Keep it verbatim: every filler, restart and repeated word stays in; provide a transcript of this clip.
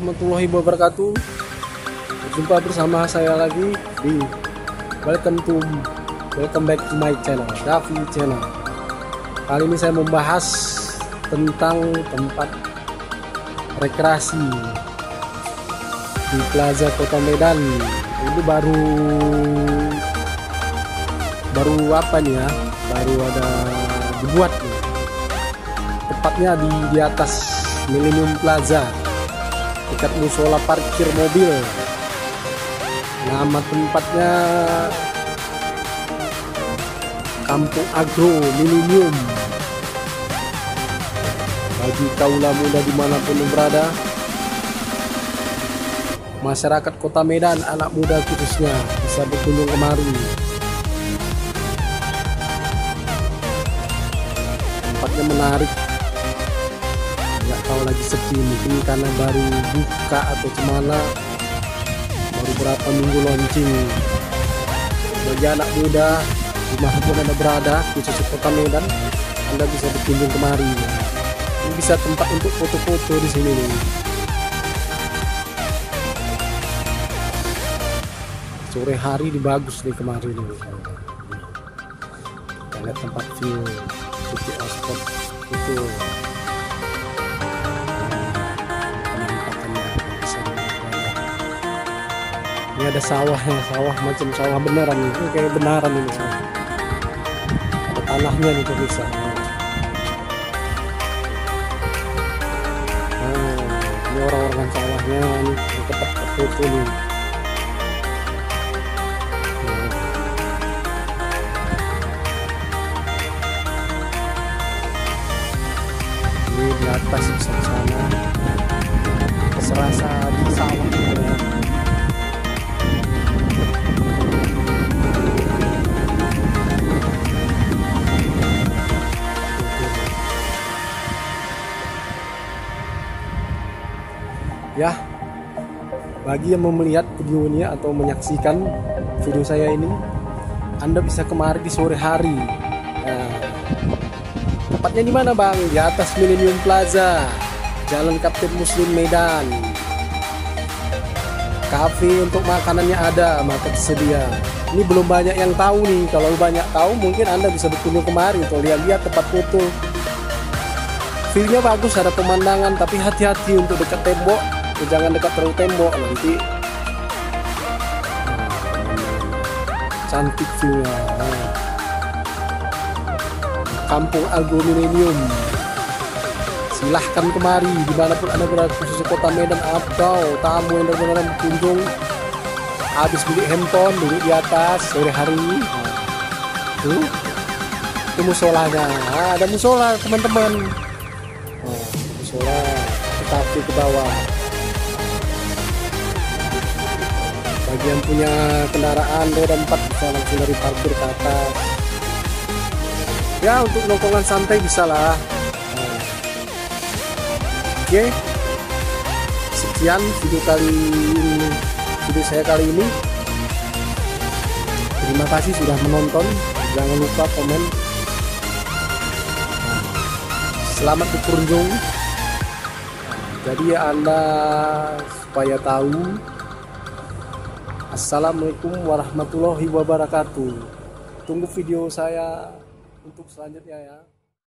warahmatullahi wabarakatuh. Berjumpa bersama saya lagi di Welcome to Welcome back to my channel, Davi Channel. Kali ini saya membahas tentang tempat rekreasi di Plaza Kota Medan. Ini baru baru apa nih ya? Baru ada dibuat nih. Tepatnya di di atas Millennium Plaza, dekat musola parkir mobil. Nama tempatnya Kampung Agro Millennium. Bagi kaula muda dimanapun berada, masyarakat Kota Medan, anak muda khususnya, bisa berkunjung kemari. Tempatnya menarik, nggak tahu lagi sepi, mungkin karena baru buka atau gimana, baru berapa minggu launching. Bagi anak muda dimanapun Anda berada, khususnya Kota Medan, Anda bisa berkunjung kemari. Ini bisa tempat untuk foto-foto di sini nih. Sore hari di bagus nih kemarin nih. Kita lihat tempat view titik spot itu. Ini ada sawahnya, sawah macam sawah beneran nih, ini kayak benaran ini sawah. Ada tanahnya nih pemirsa. Nah, ini orang-orang sawahnya nih, tempat foto nih. Nah. Ini di atas bisa ke sana, serasa di sawah gitu ya. Ya, bagi yang mau melihat video ini atau menyaksikan video saya ini, Anda bisa kemari di sore hari. Nah, tepatnya di mana bang? Di atas Millennium Plaza, Jalan Kapten Muslim Medan. Cafe untuk makanannya ada, makan sedia. Ini belum banyak yang tahu nih. Kalau banyak tahu, mungkin Anda bisa berkunjung kemari untuk lihat-lihat tempat foto. View-nya bagus, ada pemandangan, tapi hati-hati untuk dekat tembok. Jangan dekat terlalu tembok, nanti cantik view-nya. Kampung Agro Millennium. Silahkan kemari dimanapun Anda berada, khususnya Kota Medan atau tamu yang benar-benar berkunjung habis beli handphone, duduk di atas sore hari. Tuh, itu musolanya. Nah, ada musola teman-teman. Nah, musola tapi ke bawah. Bagian punya kendaraan roda empat bisa langsung dari parkir ke atas. Ya, untuk nongkrongan santai bisa lah. Nah. Oke, sekian video kali ini, video saya kali ini. Terima kasih sudah menonton. Jangan lupa komen. Selamat berkunjung. Jadi Anda supaya tahu. Assalamualaikum warahmatullahi wabarakatuh. Tunggu video saya untuk selanjutnya ya.